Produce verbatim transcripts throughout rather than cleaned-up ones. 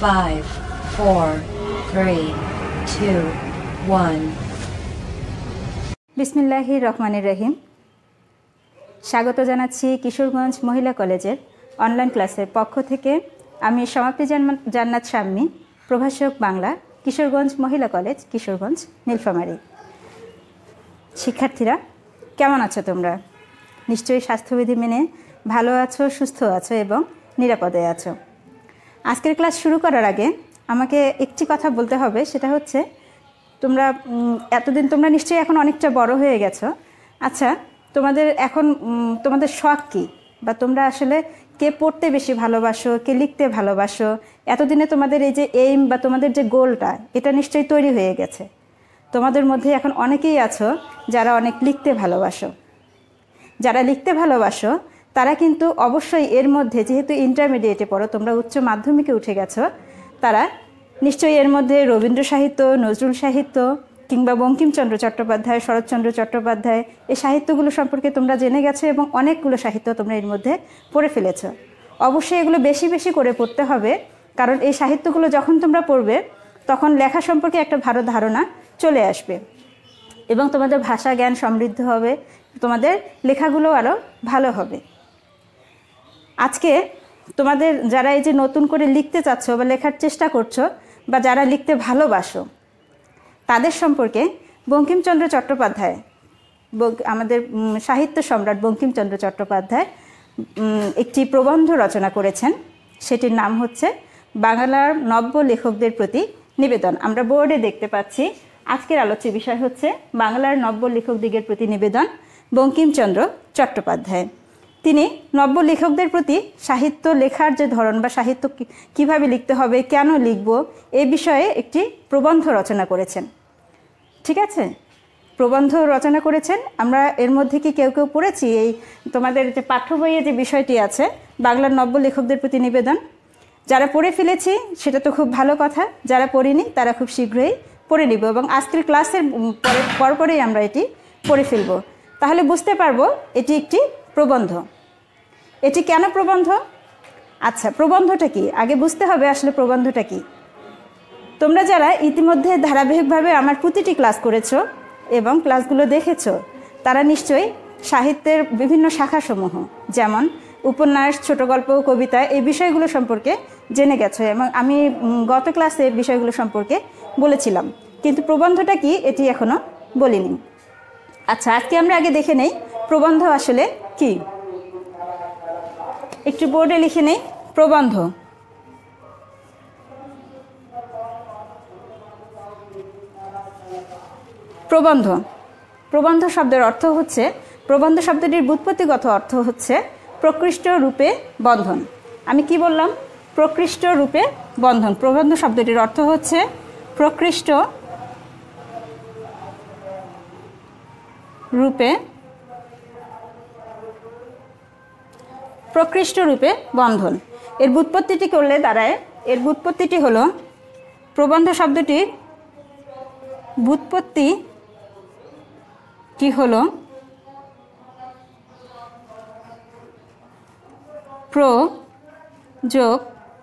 five, four, three, two, one. বিসমিল্লাহির রহমানির রহিম। স্বাগত জানাচ্ছি কিশোরগঞ্জ মহিলা কলেজের অনলাইন ক্লাসের পক্ষ থেকে। আমি সমাপ্তি জান্নাত শাম্মী, প্রভাষক বাংলা, কিশোরগঞ্জ মহিলা কলেজ, কিশোরগঞ্জ, নীলফামারী। শিক্ষার্থীরা কেমন আছো তোমরা? নিশ্চয়ই স্বাস্থ্যবিধি মেনে ভালো আছো, সুস্থ আছো এবং নিরাপদে আছো। আজকের ক্লাস শুরু করার আগে আমাকে একটি কথা বলতে হবে, সেটা হচ্ছে তোমরা এতদিন তোমরা নিশ্চয়ই এখন অনেকটা বড় হয়ে গেছো। আচ্ছা, তোমাদের এখন তোমাদের শখ কী, বা তোমরা আসলে কে পড়তে বেশি ভালোবাসো, কে লিখতে ভালোবাসো? এতদিনে তোমাদের এই যে এইম বা তোমাদের যে গোলটা, এটা নিশ্চয়ই তৈরি হয়ে গেছে। তোমাদের মধ্যে এখন অনেকেই আছো যারা অনেক লিখতে ভালোবাসো। যারা লিখতে ভালোবাসো তারা কিন্তু অবশ্যই এর মধ্যে, যেহেতু ইন্টারমিডিয়েটে পড়ো, তোমরা উচ্চ মাধ্যমিকে উঠে গেছো, তারা নিশ্চয়ই এর মধ্যে রবীন্দ্র সাহিত্য, নজরুল সাহিত্য কিংবা বঙ্কিমচন্দ্র চট্টোপাধ্যায়, শরৎচন্দ্র চট্টোপাধ্যায়, এই সাহিত্যগুলো সম্পর্কে তোমরা জেনে গেছো এবং অনেকগুলো সাহিত্য তোমরা এর মধ্যে পড়ে ফেলেছো। অবশ্যই এগুলো বেশি বেশি করে পড়তে হবে, কারণ এই সাহিত্যগুলো যখন তোমরা পড়বে তখন লেখা সম্পর্কে একটা ভালো ধারণা চলে আসবে এবং তোমাদের ভাষা জ্ঞান সমৃদ্ধ হবে, তোমাদের লেখাগুলো আরও ভালো হবে। আজকে তোমাদের যারা এই যে নতুন করে লিখতে চাচ্ছ বা লেখার চেষ্টা করছো, বা যারা লিখতে ভালোবাসো, তাদের সম্পর্কে বঙ্কিমচন্দ্র চট্টোপাধ্যায়, আমাদের সাহিত্য সম্রাট বঙ্কিমচন্দ্র চট্টোপাধ্যায় একটি প্রবন্ধ রচনা করেছেন। সেটির নাম হচ্ছে বাংলার নব্য লেখকদের প্রতি নিবেদন। আমরা বোর্ডে দেখতে পাচ্ছি আজকের আলোচ্য বিষয় হচ্ছে বাংলার নব্য লেখকদিগের প্রতি নিবেদন, বঙ্কিমচন্দ্র চট্টোপাধ্যায়। তিনি নব্য লেখকদের প্রতি সাহিত্য লেখার যে ধরন বা সাহিত্য কিভাবে লিখতে হবে, কেন লিখব, এই বিষয়ে একটি প্রবন্ধ রচনা করেছেন। ঠিক আছে, প্রবন্ধ রচনা করেছেন। আমরা এর মধ্যে কি কেউ কেউ পড়েছি এই তোমাদের যে পাঠ্য বইয়ে যে বিষয়টি আছে বাংলার নব্য লেখকদের প্রতি নিবেদন? যারা পড়ে ফেলেছি সেটা তো খুব ভালো কথা, যারা পড়িনি তারা খুব শীঘ্রই পড়ে নিব এবং আজকের ক্লাসের পরে পরপরেই আমরা এটি পড়ে ফেলব। তাহলে বুঝতে পারবো এটি একটি প্রবন্ধ। এটি কেন প্রবন্ধ? আচ্ছা, প্রবন্ধটা কি আগে বুঝতে হবে। আসলে প্রবন্ধটা কি, তোমরা যারা ইতিমধ্যে ধারাবাহিকভাবে আমার প্রতিটি ক্লাস করেছো এবং ক্লাসগুলো দেখেছো, তারা নিশ্চয়ই সাহিত্যের বিভিন্ন শাখাসমূহ, যেমন উপন্যাস, ছোট গল্প, কবিতা, এই বিষয়গুলো সম্পর্কে জেনে গেছো এবং আমি গত ক্লাসে বিষয়গুলো সম্পর্কে বলেছিলাম, কিন্তু প্রবন্ধটা কি এটি এখনও বলিনি। আচ্ছা, আজকে আমরা আগে দেখে নেই প্রবন্ধ আসলে কি। একটু বোর্ডে লিখে নেই প্রবন্ধ। প্রবন্ধ প্রবন্ধ শব্দের অর্থ হচ্ছে, প্রবন্ধ শব্দটির ব্যুৎপত্তিগত অর্থ হচ্ছে প্রকৃষ্ট রূপে বন্ধন। আমি কি বললাম? প্রকৃষ্ট রূপে বন্ধন। প্রবন্ধ শব্দটির অর্থ হচ্ছে প্রকৃষ্ট রূপে প্রকৃষ্ট রূপে বন্ধন। এর ব্যুৎপত্তিটি করলে দাঁড়ায়, এর ব্যুৎপত্তিটি হলো, প্রবন্ধ শব্দটির ব্যুৎপত্তি কি হলো প্র যোগ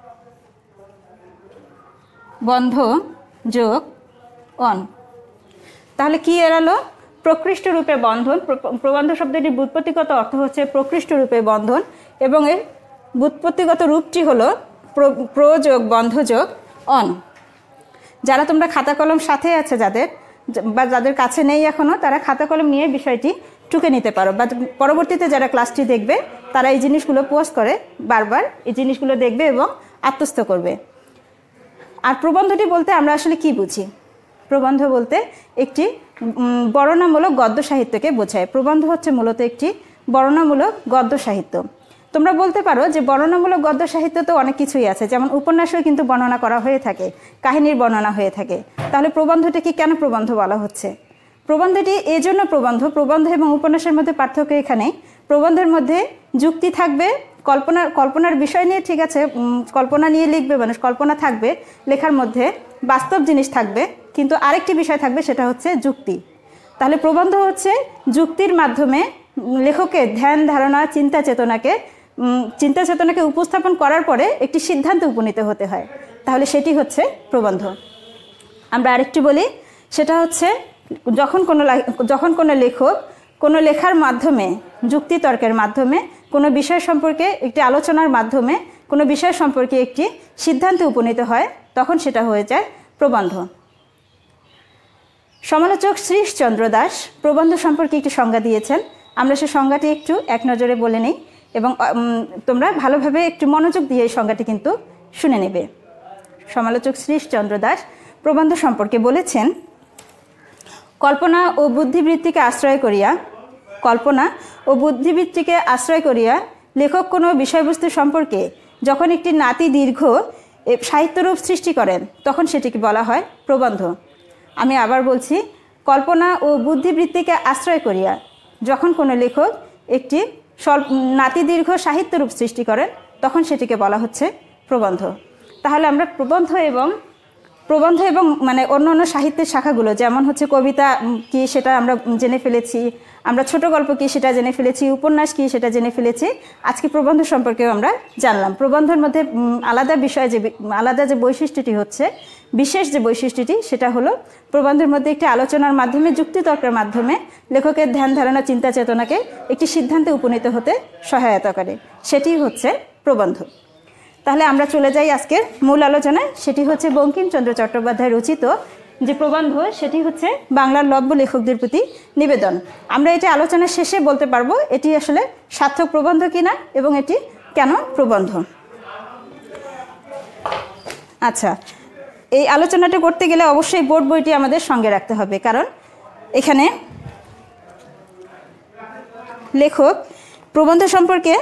বন্ধ যোগ অন। তাহলে কি এড়ালো? প্রকৃষ্ট রূপে বন্ধন। প্রবন্ধ শব্দটির ব্যুৎপত্তিগত অর্থ হচ্ছে প্রকৃষ্ট রূপে বন্ধন এবং এর ব্যুৎপত্তিগত রূপটি হলো প্র যোগ বন্ধ যোগ অন। যারা তোমরা খাতা কলম সাথে আছে, যাদের বা যাদের কাছে নেই এখনও, তারা খাতা কলম নিয়ে বিষয়টি টুকে নিতে পারো, বা পরবর্তীতে যারা ক্লাসটি দেখবে তারা এই জিনিসগুলো পোস্ট করে বারবার এই জিনিসগুলো দেখবে এবং আত্মস্থ করবে। আর প্রবন্ধটি বলতে আমরা আসলে কি বুঝি? প্রবন্ধ বলতে একটি বর্ণনামূলক গদ্য সাহিত্যকে বোঝায়। প্রবন্ধ হচ্ছে মূলত একটি বর্ণনামূলক গদ্য সাহিত্য। তোমরা বলতে পারো যে বর্ণনামূলক গদ্য সাহিত্য তো অনেক কিছুই আছে, যেমন উপন্যাসও কিন্তু বর্ণনা করা হয়ে থাকে, কাহিনীর বর্ণনা হয়ে থাকে। তাহলে প্রবন্ধটিকে কেন প্রবন্ধ বলা হচ্ছে? প্রবন্ধটি এই জন্য প্রবন্ধ, প্রবন্ধ এবং উপন্যাসের মধ্যে পার্থক্য এখানে, প্রবন্ধের মধ্যে যুক্তি থাকবে, কল্পনার কল্পনার বিষয় নিয়ে, ঠিক আছে, কল্পনা নিয়ে লিখবে মানুষ, কল্পনা থাকবে লেখার মধ্যে, বাস্তব জিনিস থাকবে, কিন্তু আরেকটি বিষয় থাকবে, সেটা হচ্ছে যুক্তি। তাহলে প্রবন্ধ হচ্ছে যুক্তির মাধ্যমে লেখকের ধ্যান ধারণা, চিন্তা চেতনাকে চিন্তা চেতনাকে উপস্থাপন করার পরে একটি সিদ্ধান্তে উপনীত হতে হয়। তাহলে সেটি হচ্ছে প্রবন্ধ। আমরা আরেকটি বলি, সেটা হচ্ছে যখন কোনো যখন কোনো লেখক কোনো লেখার মাধ্যমে, যুক্তিতর্কের মাধ্যমে, কোনো বিষয় সম্পর্কে একটি আলোচনার মাধ্যমে কোনো বিষয় সম্পর্কে একটি সিদ্ধান্তে উপনীত হয়, তখন সেটা হয়ে যায় প্রবন্ধ। সমালোচক শ্রীশচন্দ্র দাস প্রবন্ধ সম্পর্কে একটি সংজ্ঞা দিয়েছেন। আমরা সে সংজ্ঞাটি একটু এক নজরে বলে নিই এবং তোমরা ভালোভাবে একটু মনোযোগ দিয়ে এই সংজ্ঞাটি কিন্তু শুনে নেবে। সমালোচক শ্রীশচন্দ্র দাস প্রবন্ধ সম্পর্কে বলেছেন, কল্পনা ও বুদ্ধিবৃত্তিকে আশ্রয় করিয়া কল্পনা ও বুদ্ধিবৃত্তিকে আশ্রয় করিয়া লেখক কোনো বিষয়বস্তু সম্পর্কে যখন একটি নাতি দীর্ঘ সাহিত্যরূপ সৃষ্টি করেন, তখন সেটিকে বলা হয় প্রবন্ধ। আমি আবার বলছি, কল্পনা ও বুদ্ধিবৃত্তিকে আশ্রয় করিয়া যখন কোনো লেখক একটি স্বল্প নাতি দীর্ঘ সাহিত্যরূপ সৃষ্টি করেন, তখন সেটিকে বলা হচ্ছে প্রবন্ধ। তাহলে আমরা প্রবন্ধ এবং প্রবন্ধ এবং মানে অন্য অন্য সাহিত্যের শাখাগুলো, যেমন হচ্ছে কবিতা কি সেটা আমরা জেনে ফেলেছি, আমরা ছোট গল্প কি সেটা জেনে ফেলেছি, উপন্যাস কি সেটা জেনে ফেলেছি। আজকে প্রবন্ধ সম্পর্কেও আমরা জানলাম। প্রবন্ধের মধ্যে আলাদা বিষয় যে আলাদা যে বৈশিষ্ট্যটি হচ্ছে, বিশেষ যে বৈশিষ্ট্যটি, সেটা হলো প্রবন্ধের মধ্যে একটি আলোচনার মাধ্যমে, যুক্তিতর্কের মাধ্যমে লেখকের ধ্যান ধারণা, চিন্তা চেতনাকে একটি সিদ্ধান্তে উপনীত হতে সহায়তা করে, সেটি হচ্ছে প্রবন্ধ। তাহলে আমরা চলে যাই আজকের মূল আলোচনায়। সেটি হচ্ছে বঙ্কিমচন্দ্র চট্টোপাধ্যায় রচিত যে প্রবন্ধ, সেটি হচ্ছে বাংলার লভ্য লেখকদের প্রতি নিবেদন। আমরা এটি আলোচনার শেষে বলতে পারবো এটি আসলে সার্থক প্রবন্ধ কিনা এবং এটি কেন প্রবন্ধ। আচ্ছা, এই আলোচনাটা করতে গেলে অবশ্যই বোর্ড বইটি আমাদের সঙ্গে রাখতে হবে, কারণ এখানে লেখক প্রবন্ধ সম্পর্কে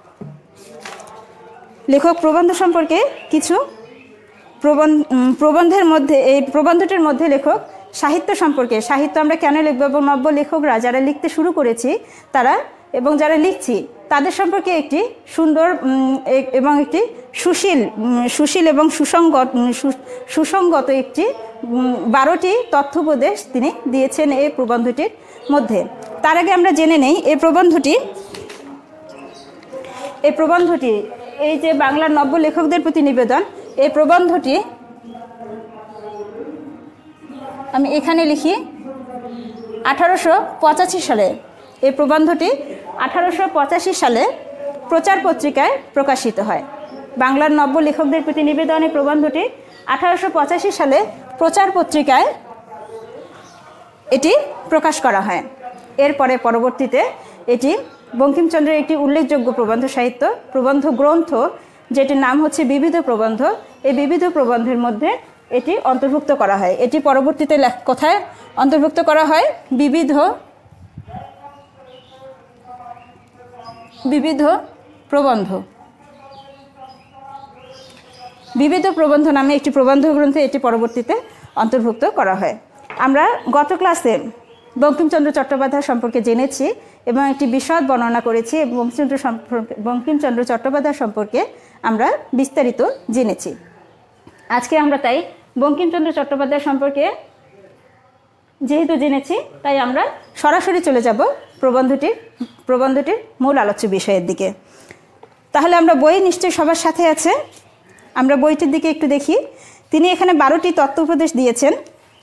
লেখক প্রবন্ধ সম্পর্কে কিছু প্রবন্ধ প্রবন্ধের মধ্যে এই প্রবন্ধটির মধ্যে লেখক সাহিত্য সম্পর্কে, সাহিত্য আমরা কেন লিখব এবং নব্য লেখকরা যারা লিখতে শুরু করেছি তারা এবং যারা লিখছি তাদের সম্পর্কে একটি সুন্দর এবং একটি সুশীল সুশীল এবং সুসংগত সুসংগত একটি বারোটি তথ্যোপদেশ তিনি দিয়েছেন এই প্রবন্ধটির মধ্যে। তার আগে আমরা জেনে নেই এই প্রবন্ধটি এই প্রবন্ধটি এই যে বাংলার নব্য লেখকদের প্রতি নিবেদন, এই প্রবন্ধটি আমি এখানে লিখি আঠারোশো পঁচাশি সালে এই প্রবন্ধটি আঠারোশো পঁচাশি সালে প্রচার পত্রিকায় প্রকাশিত হয়। বাংলার নব্য লেখকদের প্রতি নিবেদন এই প্রবন্ধটি আঠারোশো পঁচাশি সালে প্রচার পত্রিকায় এটি প্রকাশ করা হয়। এরপরে পরবর্তীতে এটি বঙ্কিমচন্দ্রের একটি উল্লেখযোগ্য প্রবন্ধ সাহিত্য প্রবন্ধ গ্রন্থ, যেটির নাম হচ্ছে বিবিধ প্রবন্ধ। এই বিবিধ প্রবন্ধের মধ্যে এটি অন্তর্ভুক্ত করা হয়। এটি পরবর্তীতে কোথায় অন্তর্ভুক্ত করা হয়? বিবিধ বিবিধ প্রবন্ধ বিবিধ প্রবন্ধ নামে একটি প্রবন্ধ গ্রন্থে এটি পরবর্তীতে অন্তর্ভুক্ত করা হয়। আমরা গত ক্লাসে বঙ্কিমচন্দ্র চট্টোপাধ্যায় সম্পর্কে জেনেছি এবং একটি বিশদ বর্ণনা করেছি। বঙ্কিমচন্দ্র সম্পর্কে বঙ্কিমচন্দ্র চট্টোপাধ্যায় সম্পর্কে আমরা বিস্তারিত জেনেছি। আজকে আমরা তাই বঙ্কিমচন্দ্র চট্টোপাধ্যায় সম্পর্কে যেহেতু জেনেছি, তাই আমরা সরাসরি চলে যাব প্রবন্ধটির প্রবন্ধটির মূল আলোচ্য বিষয়ের দিকে। তাহলে আমরা বই নিশ্চয়ই সবার সাথে আছে, আমরা বইটির দিকে একটু দেখি। তিনি এখানে বারোটি তত্ত্বোপদেশ দিয়েছেন।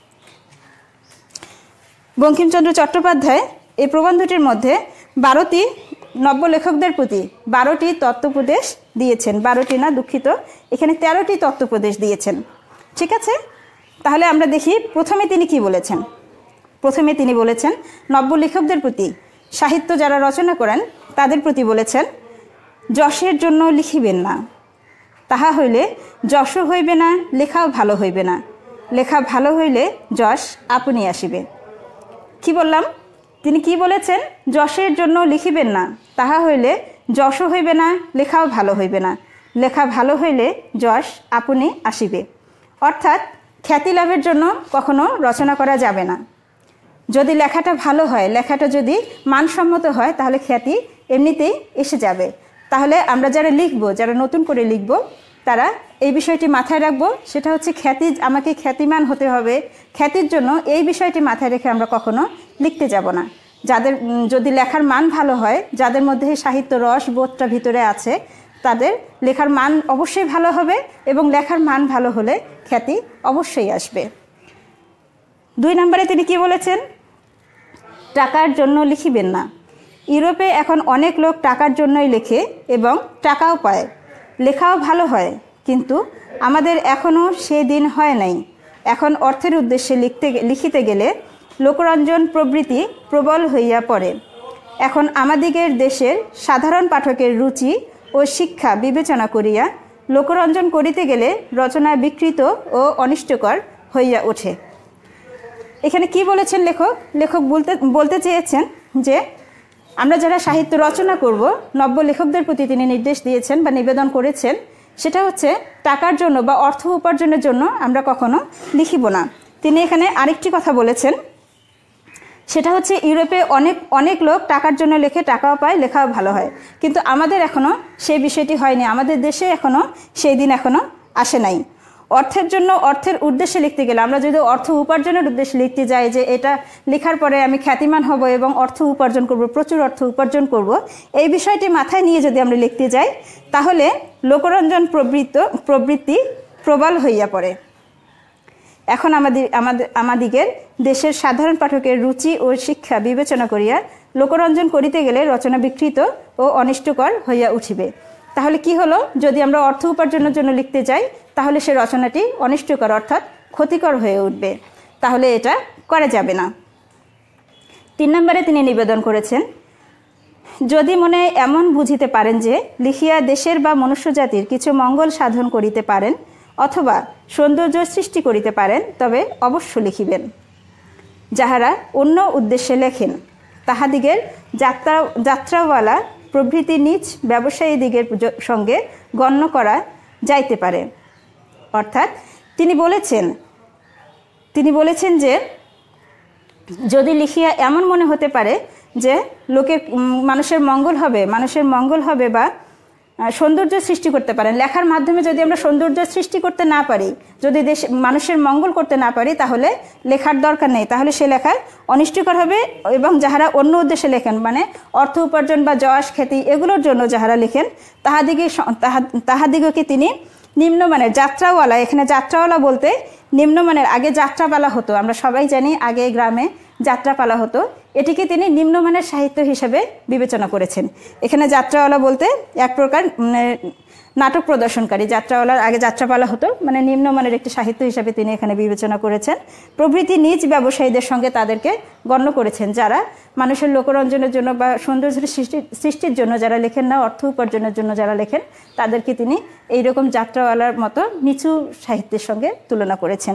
বঙ্কিমচন্দ্র চট্টোপাধ্যায় এই প্রবন্ধটির মধ্যে বারোটি নব্য লেখকদের প্রতি বারোটি তত্ত্বোপদেশ দিয়েছেন। বারোটি না, দুঃখিত, এখানে তেরোটি তত্ত্বোপদেশ দিয়েছেন। ঠিক আছে, তাহলে আমরা দেখি প্রথমে তিনি কি বলেছেন। প্রথমে তিনি বলেছেন নব্য লেখকদের প্রতি, সাহিত্য যারা রচনা করেন তাদের প্রতি বলেছেন, যশের জন্য লিখিবেন না, তাহা হইলে যশও হইবে না, লেখাও ভালো হইবে না, লেখা ভালো হইলে যশ আপনি আসিবে। কি বললাম? তিনি কি বলেছেন? যশের জন্য লিখিবেন না, তাহা হইলে যশও হইবে না, লেখাও ভালো হইবে না, লেখা ভালো হইলে যশ আপনি আসিবে। অর্থাৎ খ্যাতি লাভের জন্য কখনো রচনা করা যাবে না। যদি লেখাটা ভালো হয়, লেখাটা যদি মানসম্মত হয়, তাহলে খ্যাতি এমনিতেই এসে যাবে। তাহলে আমরা যারা লিখব, যারা নতুন করে লিখব, তারা এই বিষয়টি মাথায় রাখবো। সেটা হচ্ছে খ্যাতি, আমাকে খ্যাতিমান হতে হবে। খ্যাতির জন্য এই বিষয়টি মাথায় রেখে আমরা কখনো লিখতে যাব না। যাদের যদি লেখার মান ভালো হয়, যাদের মধ্যে সাহিত্য রস বোধটা ভিতরে আছে, তাদের লেখার মান অবশ্যই ভালো হবে এবং লেখার মান ভালো হলে খ্যাতি অবশ্যই আসবে। দুই নম্বরে তিনি কি বলেছেন? টাকার জন্য লিখিবেন না। ইউরোপে এখন অনেক লোক টাকার জন্যই লেখে এবং টাকাও পায়, লেখাও ভালো হয়, কিন্তু আমাদের এখনও সে দিন হয় নাই। এখন অর্থের উদ্দেশ্যে লিখতে লিখিতে গেলে লোকরঞ্জন প্রবৃত্তি প্রবল হইয়া পড়ে। এখন আমাদিগের দেশের সাধারণ পাঠকের রুচি ও শিক্ষা বিবেচনা করিয়া লোকরঞ্জন করিতে গেলে রচনা বিকৃত ও অনিষ্টকর হইয়া ওঠে। এখানে কি বলেছেন লেখক? লেখক বলতে বলতে চেয়েছেন যে আমরা যারা সাহিত্য রচনা করব, নব্য লেখকদের প্রতি তিনি নির্দেশ দিয়েছেন বা নিবেদন করেছেন, সেটা হচ্ছে টাকার জন্য বা অর্থ উপার্জনের জন্য আমরা কখনো লিখিব না। তিনি এখানে আরেকটি কথা বলেছেন, সেটা হচ্ছে ইউরোপে অনেক অনেক লোক টাকার জন্য লেখে, টাকাও পায়, লেখাও ভালো হয়, কিন্তু আমাদের এখনও সেই বিষয়টি হয়নি, আমাদের দেশে এখনও সেই দিন এখনও আসে নাই। অর্থের জন্য অর্থের উদ্দেশ্যে লিখতে গেলে আমরা যদি অর্থ উপার্জনের উদ্দেশ্যে লিখতে যাই যে এটা লেখার পরে আমি খ্যাতিমান হব এবং অর্থ উপার্জন করব, প্রচুর অর্থ উপার্জন করব, এই বিষয়টি মাথায় নিয়ে যদি আমরা লিখতে যাই তাহলে লোকরঞ্জন প্রবৃত্ত প্রবৃত্তি প্রবল হইয়া পড়ে। এখন আমাদের আমাদের আমাদিগের দেশের সাধারণ পাঠকের রুচি ও শিক্ষা বিবেচনা করিয়া লোকরঞ্জন করিতে গেলে রচনা বিকৃত ও অনিষ্টকর হইয়া উঠিবে। তাহলে কি হলো? যদি আমরা অর্থ উপার্জনের জন্য লিখতে যাই তাহলে সে রচনাটি অনিষ্টকর অর্থাৎ ক্ষতিকর হয়ে উঠবে, তাহলে এটা করা যাবে না। তিন নম্বরে তিনি নিবেদন করেছেন, যদি মনে এমন বুঝিতে পারেন যে লিখিয়া দেশের বা মনুষ্য জাতির কিছু মঙ্গল সাধন করিতে পারেন অথবা সৌন্দর্য সৃষ্টি করিতে পারেন তবে অবশ্য লিখিবেন। যাহারা অন্য উদ্দেশ্যে লেখেন তাহাদিগের যাত্রা যাত্রাওয়ালা প্রভৃতি নিজ ব্যবসায়ীদিগের সঙ্গে গণ্য করা যাইতে পারে। অর্থাৎ তিনি বলেছেন তিনি বলেছেন যে যদি লিখিয়া এমন মনে হতে পারে যে লোকের মানুষের মঙ্গল হবে মানুষের মঙ্গল হবে বা সৌন্দর্য সৃষ্টি করতে পারেন, লেখার মাধ্যমে যদি আমরা সৌন্দর্য সৃষ্টি করতে না পারি, যদি দেশ মানুষের মঙ্গল করতে না পারি, তাহলে লেখার দরকার নেই, তাহলে সে লেখা অনিষ্টকর হবে। এবং যাহারা অন্য উদ্দেশ্যে লেখেন, মানে অর্থ উপার্জন বা যশ খ্যাতি এগুলোর জন্য যাহারা লেখেন তাহাদিগে তাহাদিগকে তিনি নিম্নমানের যাত্রাওয়ালা, এখানে যাত্রাওয়ালা বলতে নিম্নমানের, আগে যাত্রাপালা হতো, আমরা সবাই জানি আগে গ্রামে যাত্রাপালা হতো, এটিকে তিনি নিম্নমানের সাহিত্য হিসেবে বিবেচনা করেছেন। এখানে যাত্রাওয়ালা বলতে এক প্রকার নাটক প্রদর্শনকারী, যাত্রাওয়ালার আগে যাত্রাপালা হতো, মানে নিম্নমানের একটি সাহিত্য হিসেবে তিনি এখানে বিবেচনা করেছেন। প্রভৃতি নিজ ব্যবসায়ীদের সঙ্গে তাদেরকে গণ্য করেছেন, যারা মানুষের লোকরঞ্জনের জন্য বা সৌন্দর্য সৃষ্টি সৃষ্টির জন্য যারা লেখেন না, অর্থ উপার্জনের জন্য যারা লেখেন, তাদেরকে তিনি এইরকম যাত্রাওয়ালার মতো নিচু সাহিত্যের সঙ্গে তুলনা করেছেন।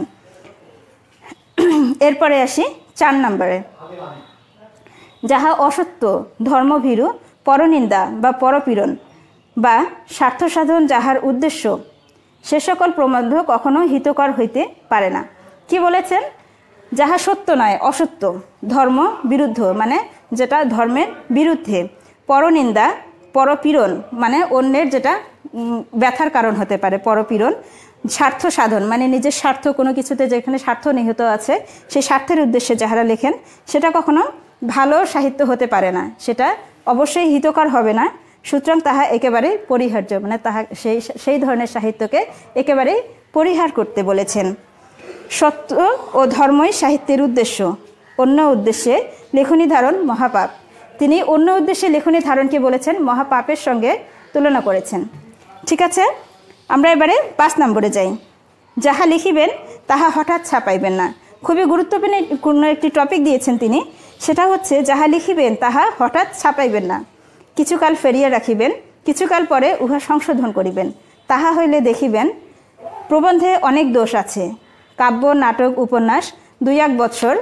এরপরে আসি চার নম্বরে, যাহা অসত্য, ধর্মভীরু, পরনিন্দা বা পরপীড়ন বা স্বার্থ সাধন যাহার উদ্দেশ্য, সে সকল প্রবন্ধ কখনো হিতকর হইতে পারে না। কি বলেছেন? যাহা সত্য নয়, অসত্য, ধর্ম বিরুদ্ধ মানে যেটা ধর্মের বিরুদ্ধে, পরনিন্দা, পরপীড়ন মানে অন্যের যেটা ব্যথার কারণ হতে পারে, পরপীড়ন, স্বার্থ সাধন মানে নিজের স্বার্থ, কোনো কিছুতে যেখানে স্বার্থ নিহিত আছে সেই স্বার্থের উদ্দেশ্যে যাহারা লেখেন সেটা কখনো ভালো সাহিত্য হতে পারে না, সেটা অবশ্যই হিতকর হবে না। সুতরাং তাহা একেবারে পরিহার্য, মানে তাহা সেই সেই ধরনের সাহিত্যকে একেবারে পরিহার করতে বলেছেন। সত্য ও ধর্মই সাহিত্যের উদ্দেশ্য, অন্য উদ্দেশ্যে লেখনী ধারণ মহাপাপ। তিনি অন্য উদ্দেশ্যে লেখনী ধারণকে বলেছেন মহাপাপের সঙ্গে তুলনা করেছেন। ঠিক আছে, আমরা এবারে পাঁচ নম্বরে যাই। যাহা লিখিবেন তাহা হঠাৎ ছাপাইবেন না। খুবই গুরুত্বপূর্ণ একটি টপিক দিয়েছেন তিনি, সেটা হচ্ছে যাহা লিখিবেন তাহা হঠাৎ ছাপাইবেন না, কিছুকাল ফেরিয়া রাখিবেন, কিছুকাল পরে উহা সংশোধন করিবেন। তাহা হইলে দেখিবেন প্রবন্ধে অনেক দোষ আছে। কাব্য, নাটক, উপন্যাস দুই এক বছর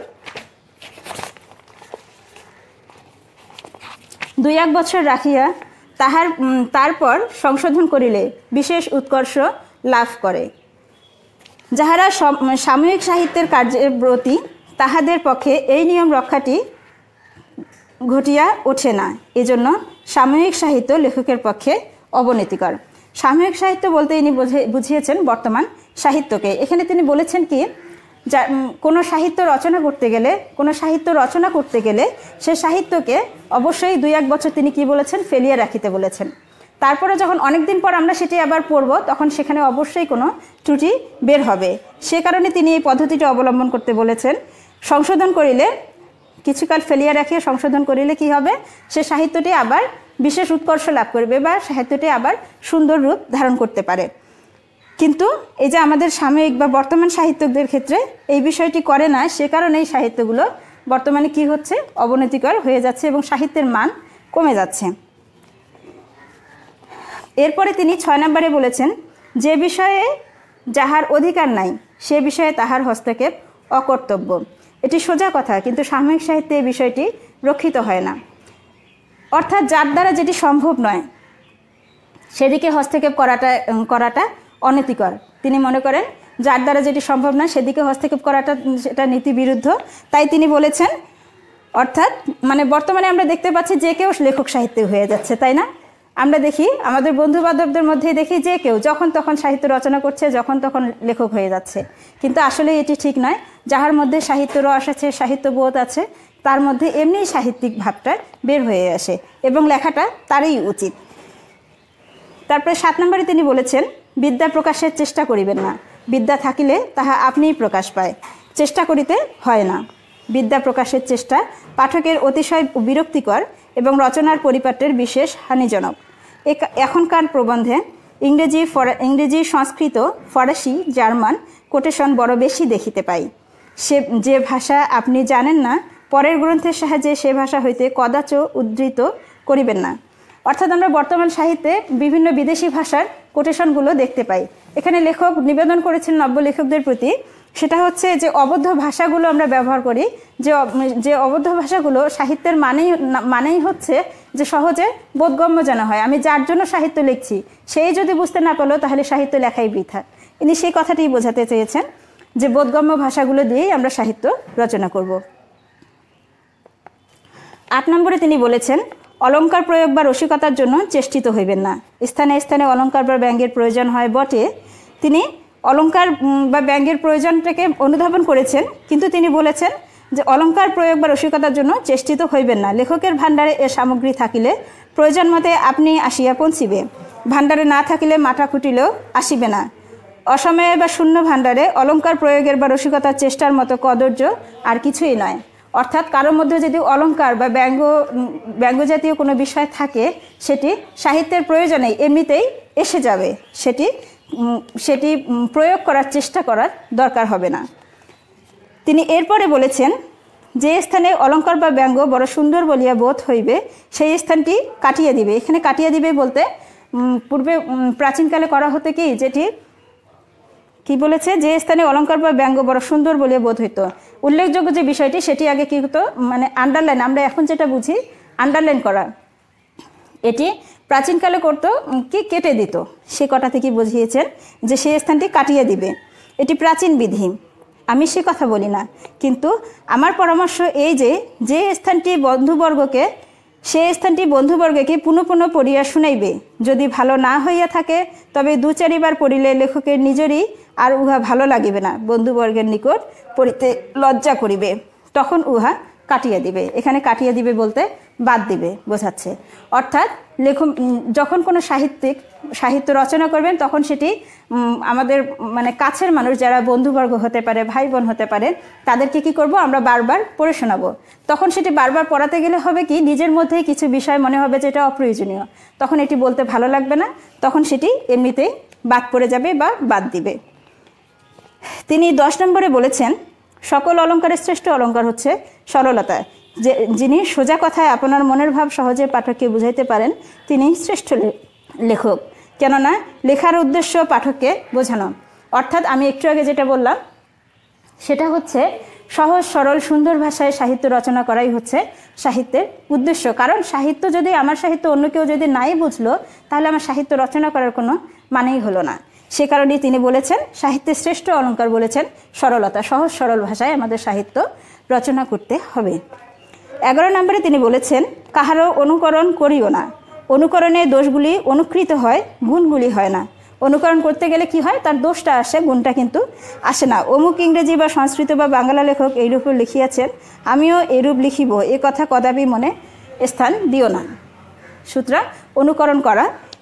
দুই এক বছর রাখিয়া তাহার তারপর সংশোধন করিলে বিশেষ উৎকর্ষ লাভ করে। যাহারা সাময়িক সাহিত্যের কার্যের ব্রতী তাহাদের পক্ষে এই নিয়ম রক্ষাটি ঘটিয়া ওঠে না, এজন্য সাময়িক সাহিত্য লেখকের পক্ষে অবনতিকর। সাময়িক সাহিত্য বলতে ইনি বুঝিয়েছেন বর্তমান সাহিত্যকে। এখানে তিনি বলেছেন কি, যা কোনো সাহিত্য রচনা করতে গেলে কোনো সাহিত্য রচনা করতে গেলে সে সাহিত্যকে অবশ্যই দুই এক বছর তিনি কি বলেছেন, ফেলিয়ে রাখিতে বলেছেন। তারপরে যখন অনেক দিন পর আমরা সেটি আবার পড়ব তখন সেখানে অবশ্যই কোনো ত্রুটি বের হবে। সে কারণে তিনি এই পদ্ধতিটি অবলম্বন করতে বলেছেন। সংশোধন করিলে কিছুকাল ফেলিয়া রাখিয়া সংশোধন করিলে কি হবে, সে সাহিত্যটি আবার বিশেষ উৎকর্ষ লাভ করবে বা সাহিত্যটি আবার সুন্দর রূপ ধারণ করতে পারে। কিন্তু এই যে আমাদের সাময়িক বা বর্তমান সাহিত্যকদের ক্ষেত্রে এই বিষয়টি করে না, সে কারণে এই সাহিত্যগুলো বর্তমানে কি হচ্ছে, অবনতিকর হয়ে যাচ্ছে এবং সাহিত্যের মান কমে যাচ্ছে। এরপরে তিনি ছয় নম্বরে বলেছেন, যে বিষয়ে যাহার অধিকার নাই সে বিষয়ে তাহার হস্তক্ষেপ অকর্তব্য। এটি সোজা কথা, কিন্তু সাময়িক সাহিত্যে এই বিষয়টি রক্ষিত হয় না। অর্থাৎ যার দ্বারা যেটি সম্ভব নয় সেদিকে হস্তক্ষেপ করাটা করাটা অনৈতিকর। তিনি মনে করেন যার দ্বারা যেটি সম্ভব নয় সেদিকে হস্তক্ষেপ করাটা সেটা নীতি বিরুদ্ধ। তাই তিনি বলেছেন, অর্থাৎ মানে বর্তমানে আমরা দেখতে পাচ্ছি যে কেউ লেখক সাহিত্যে হয়ে যাচ্ছে, তাই না? আমরা দেখি আমাদের বন্ধু বান্ধবদের মধ্যেই দেখি যে কেউ যখন তখন সাহিত্য রচনা করছে, যখন তখন লেখক হয়ে যাচ্ছে। কিন্তু আসলে এটি ঠিক নয়। যাহার মধ্যে সাহিত্য রস আছে, সাহিত্যবোধ আছে, তার মধ্যে এমনি সাহিত্যিক ভাবটা বের হয়ে আসে এবং লেখাটা তারই উচিত। তারপরে সাত নম্বরে তিনি বলেছেন, বিদ্যা প্রকাশের চেষ্টা করিবেন না, বিদ্যা থাকিলে তাহা আপনিই প্রকাশ পায়, চেষ্টা করিতে হয় না। বিদ্যা প্রকাশের চেষ্টা পাঠকের অতিশয় বিরক্তিকর এবং রচনার পরিপাটের বিশেষ হানিজনক। এখনকার প্রবন্ধে ইংরেজি ইংরেজি সংস্কৃত ফরাসি জার্মান কোটেশন বড় বেশি দেখিতে পাই। সে যে ভাষা আপনি জানেন না, পরের গ্রন্থের সাহায্যে সে ভাষা হইতে কদাচ উদ্ধৃত করিবেন না। অর্থাৎ আমরা বর্তমান সাহিত্যে বিভিন্ন বিদেশি ভাষার কোটেশনগুলো দেখতে পাই। এখানে লেখক নিবেদন করেছেন নব্য লেখকদের প্রতি, সেটা হচ্ছে যে অবদ্ধ ভাষাগুলো আমরা ব্যবহার করি, যে যে অবদ্ধ ভাষাগুলো সাহিত্যের মানেই মানেই হচ্ছে যে সহজে বোধগম্য যেন হয়। আমি যার জন্য সাহিত্য লিখছি সেই যদি বুঝতে না পারলো তাহলে সাহিত্য লেখাই বৃথা। ইনি সেই কথাটি বোঝাতে চেয়েছেন যে বোধগম্য ভাষাগুলো দিয়েই আমরা সাহিত্য রচনা করব। আট নম্বরে তিনি বলেছেন, অলঙ্কার প্রয়োগ বা রসিকতার জন্য চেষ্টিত হইবেন না। স্থানে স্থানে অলঙ্কার বা ব্যঙ্গের প্রয়োজন হয় বটে, তিনি অলঙ্কার বা ব্যঙ্গের প্রয়োজনটাকে অনুধাবন করেছেন, কিন্তু তিনি বলেছেন যে অলঙ্কার প্রয়োগ বা রসিকতার জন্য চেষ্টিত হইবেন না। লেখকের ভাণ্ডারে এ সামগ্রী থাকিলে প্রয়োজন মতে আপনি আসিয়া পৌঁছিবে, ভাণ্ডারে না থাকিলে মাথা খুঁটিলেও আসিবে না। অসময়ে বা শূন্য ভাণ্ডারে অলঙ্কার প্রয়োগের বা রসিকতার চেষ্টার মতো কদর্য আর কিছুই নয়। অর্থাৎ কারোর মধ্যে যদি অলঙ্কার বা ব্যঙ্গ ব্যঙ্গ জাতীয় কোনো বিষয় থাকে, সেটি সাহিত্যের প্রয়োজনে এমনিতেই এসে যাবে, সেটি সেটি প্রয়োগ করার চেষ্টা করার দরকার হবে না। তিনি এরপরে বলেছেন, যে স্থানে অলঙ্কার বা ব্যঙ্গ বড় সুন্দর বলিয়া বোধ হইবে সেই স্থানটি কাটিয়ে দিবে। এখানে কাটিয়ে দিবে বলতে পূর্বে প্রাচীনকালে করা হতো কি, যেটি কি বলেছে, যে স্থানে অলঙ্কার বা ব্যঙ্গ বড় সুন্দর বলিয়া বোধ হইতো, উল্লেখযোগ্য যে বিষয়টি সেটি আগে কি হতো, মানে আন্ডারলাইন, আমরা এখন যেটা বুঝি আন্ডারলাইন করা, এটি প্রাচীনকালে করতো কি কেটে দিত। সে কটা থেকে বুঝিয়েছেন যে সেই স্থানটি কাটিয়ে দিবে, এটি প্রাচীন বিধি। আমি সে কথা বলি না, কিন্তু আমার পরামর্শ এই যে যে স্থানটি বন্ধুবর্গকে সে স্থানটি বন্ধুবর্গকে পুনঃ পুনঃ পড়িয়া শুনাইবে। যদি ভালো না হইয়া থাকে তবে দু চারিবার পড়িলে লেখকের নিজেরই আর উহা ভালো লাগিবে না, বন্ধুবর্গের নিকট পড়িতে লজ্জা করিবে, তখন উহা কাটিয়ে দিবে। এখানে কাটিয়ে দিবে বলতে বাদ দিবে বোঝাচ্ছে। অর্থাৎ লেখক যখন কোনো সাহিত্যিক সাহিত্য রচনা করবেন তখন সেটি আমাদের মানে কাছের মানুষ যারা বন্ধুবর্গ হতে পারে, ভাই বোন হতে পারে, তাদেরকে কি করব, আমরা বারবার পড়ে শোনাবো। তখন সেটি বারবার পড়াতে গেলে হবে কি, নিজের মধ্যেই কিছু বিষয় মনে হবে যেটা অপ্রয়োজনীয়, তখন এটি বলতে ভালো লাগবে না, তখন সেটি এমনিতেই বাদ পড়ে যাবে বা বাদ দিবে। তিনি দশ নম্বরে বলেছেন, সকল অলঙ্কারের শ্রেষ্ঠ অলঙ্কার হচ্ছে সরলতা। যে যিনি সোজা কথায় আপনার মনের ভাব সহজে পাঠককে বুঝাইতে পারেন তিনি শ্রেষ্ঠ লেখক। কেননা লেখার উদ্দেশ্য পাঠককে বোঝানো। অর্থাৎ আমি একটু আগে যেটা বললাম সেটা হচ্ছে সহজ সরল সুন্দর ভাষায় সাহিত্য রচনা করাই হচ্ছে সাহিত্যের উদ্দেশ্য। কারণ সাহিত্য যদি আমার সাহিত্য অন্য কেউ যদি নাই বুঝলো তাহলে আমার সাহিত্য রচনা করার কোনো মানেই হলো না। সে কারণেই তিনি বলেছেন সাহিত্যের শ্রেষ্ঠ অলঙ্কার বলেছেন সরলতা। সহজ সরল ভাষায় আমাদের সাহিত্য রচনা করতে হবে। এগারো নম্বরে তিনি বলেছেন কাহারও অনুকরণ করিও না। অনুকরণের দোষগুলি অনুকৃত হয়, গুণগুলি হয় না। অনুকরণ করতে গেলে কি হয়, তার দোষটা আসে, গুণটা কিন্তু আসে না। অমুক ইংরেজি বা সংস্কৃত বা বাংলা লেখক এইরূপ লিখিয়াছেন, আমিও এইরূপ লিখিব, এ কথা কদাপি মনে স্থান দিও না। সুতরাং অনুকরণ করা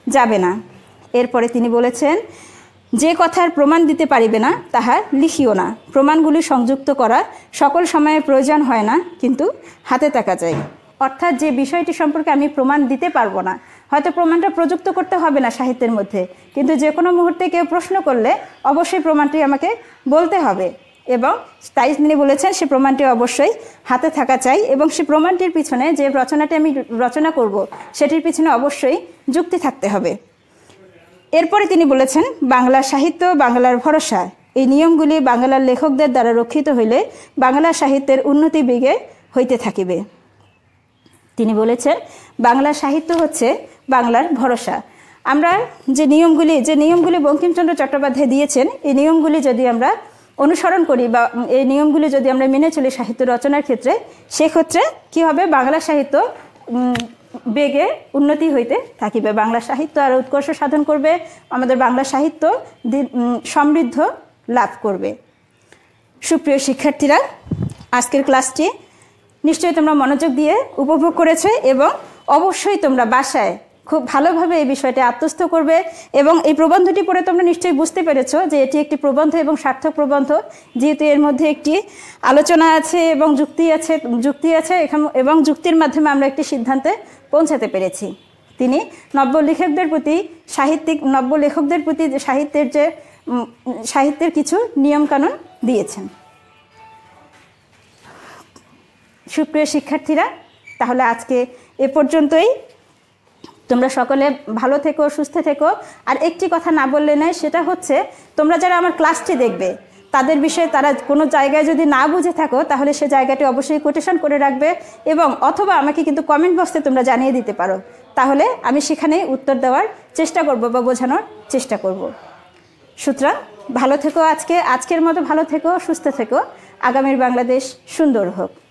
যাবে না। এরপরে তিনি বলেছেন, যে কথার প্রমাণ দিতে পারিবে না তাহা লিখিও না। প্রমাণগুলি সংযুক্ত করা সকল সময়ে প্রয়োজন হয় না, কিন্তু হাতে থাকা যায়। অর্থাৎ যে বিষয়টি সম্পর্কে আমি প্রমাণ দিতে পারবো না, হয়তো প্রমাণটা প্রযুক্ত করতে হবে না সাহিত্যের মধ্যে, কিন্তু যে কোনো মুহূর্তে কেউ প্রশ্ন করলে অবশ্যই প্রমাণটি আমাকে বলতে হবে, এবং তাই তিনি বলেছেন সে প্রমাণটি অবশ্যই হাতে থাকা চাই, এবং সে প্রমাণটির পিছনে যে রচনাটি আমি রচনা করব সেটির পিছনে অবশ্যই যুক্তি থাকতে হবে। এরপরে তিনি বলেছেন, বাংলা সাহিত্য বাংলার ভরসা। এই নিয়মগুলি বাংলার লেখকদের দ্বারা রক্ষিত হইলে বাংলা সাহিত্যের উন্নতি বেগে হইতে থাকিবে। তিনি বলেছেন বাংলা সাহিত্য হচ্ছে বাংলার ভরসা। আমরা যে নিয়মগুলি যে নিয়মগুলি বঙ্কিমচন্দ্র চট্টোপাধ্যায় দিয়েছেন, এই নিয়মগুলি যদি আমরা অনুসরণ করি বা এই নিয়মগুলি যদি আমরা মেনে চলি সাহিত্য রচনার ক্ষেত্রে, সেক্ষেত্রে কী হবে, বাংলা সাহিত্য বেগে উন্নতি হইতে থাকিবে, বাংলা সাহিত্য আরও উৎকর্ষ সাধন করবে, আমাদের বাংলা সাহিত্য সমৃদ্ধ লাভ করবে। সুপ্রিয় শিক্ষার্থীরা, আজকের ক্লাসটি নিশ্চয়ই তোমরা মনোযোগ দিয়ে উপভোগ করেছো, এবং অবশ্যই তোমরা বাসায় খুব ভালোভাবে এই বিষয়টি আত্মস্থ করবে, এবং এই প্রবন্ধটি পড়ে তোমরা নিশ্চয়ই বুঝতে পেরেছো যে এটি একটি প্রবন্ধ এবং সার্থক প্রবন্ধ, যেহেতু এর মধ্যে একটি আলোচনা আছে এবং যুক্তি আছে যুক্তি আছে এবং যুক্তির মাধ্যমে আমরা একটি সিদ্ধান্তে পৌঁছাতে পেরেছি। তিনি নব্য লেখকদের প্রতি সাহিত্যিক নব্য লেখকদের প্রতি সাহিত্যের যে সাহিত্যের কিছু নিয়মকানুন দিয়েছেন। সুপ্রিয় শিক্ষার্থীরা, তাহলে আজকে এ পর্যন্তই। তোমরা সকলে ভালো থেকো, সুস্থ থেকো। আর একটি কথা না বললে নয়, সেটা হচ্ছে তোমরা যারা আমার ক্লাসটি দেখবে তাদের বিষয়ে তারা কোনো জায়গায় যদি না বুঝে থাকো, তাহলে সে জায়গাটি অবশ্যই কোটেশন করে রাখবে, এবং অথবা আমাকে কিন্তু কমেন্ট বক্সে তোমরা জানিয়ে দিতে পারো, তাহলে আমি সেখানেই উত্তর দেওয়ার চেষ্টা করব বা বোঝানোর চেষ্টা করব। সুতরাং ভালো থেকো, আজকে আজকের মতো ভালো থেকো, সুস্থ থেকো। আগামীর বাংলাদেশ সুন্দর হোক।